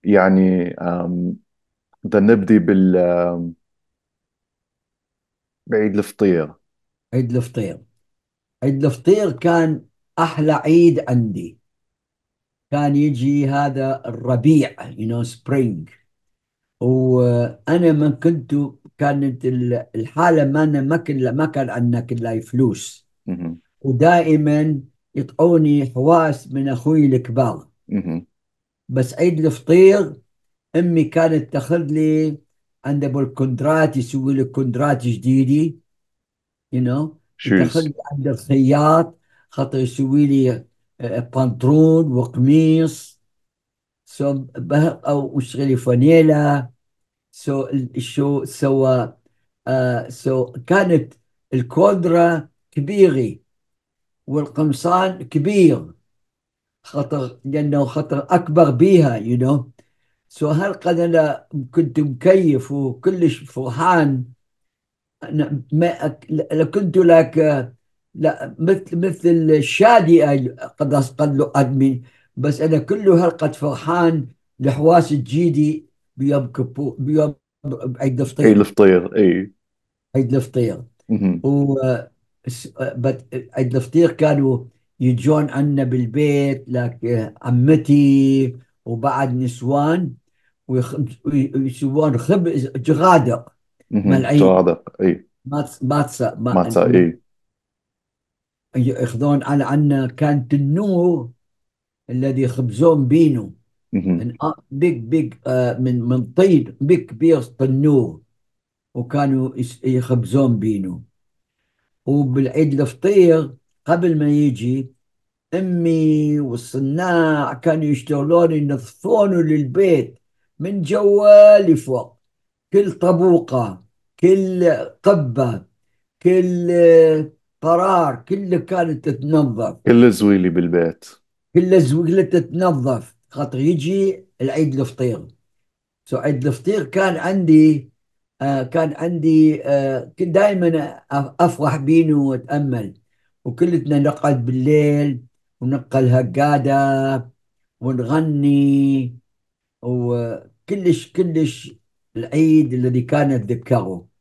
يعني بدنا نبدي بعيد الفطير. عيد الفطير. عيد الفطير كان أحلى عيد عندي. كان يجي هذا الربيع spring. وأنا من كنت كانت الحالة ما كان عندنا كلها فلوس. مهم. ودائما يطعوني حواس من أخوي الكبار. مهم. بس عيد الفطير أمي كانت تاخذ لي عند أبو الكندرات، يسوي لي كندرات جديدة. يو نو تاخذ شوز. لي عند الخياط خاطر يسوي لي بنطلون وقميص. او وشغلي فانيلا. شو سوى. كانت الكودرة كبيرة والقمصان كبير، لأنه خاطر أكبر بيها هالقد أنا كنت مكيف وكلش فرحان. أنا ما لو كنت لك، لا مثل الشادي قد له أدمي. بس أنا كله هالقد فرحان لحواس الجيدي بيوم عيد عيد الفطير. الفطير، اي. عيد الفطير. مهم. و عيد الفطير كانوا يجون عنا بالبيت، لك عمتي وبعد نسوان ويسوون خبز جغادة مع العيد. صادق، اي. ماتسا ماتزا، اي. ياخذون على عنا كان تنور الذي يخبزون بينه. مهم. بيج بيج من طين بيج كبير تنور. وكانوا يخبزون بينه. وبالعيد الفطير قبل ما يجي أمي والصناع كانوا يشتغلون ينظفون للبيت من جوا لفوق. كل طبوقة، كل قبة، كل قرار كله كانت تتنظف. كل زويلي بالبيت. كل زوجله تتنظف خاطر يجي العيد الفطير. عيد الفطير كان عندي كنت دائما افرح بينه واتامل. وكلتنا نقعد بالليل ونقل هقادة ونغني. وكلش كلش العيد الذي كان اتذكره.